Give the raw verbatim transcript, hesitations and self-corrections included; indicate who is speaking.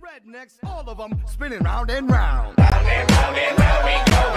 Speaker 1: rednecks, all of them spinning round and round. Round and round and round we go.